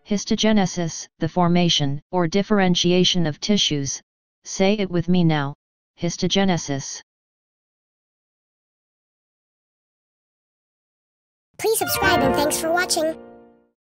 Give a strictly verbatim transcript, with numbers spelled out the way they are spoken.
Histogenesis, the formation or differentiation of tissues. Say it with me now. Histogenesis. Please subscribe and thanks for watching.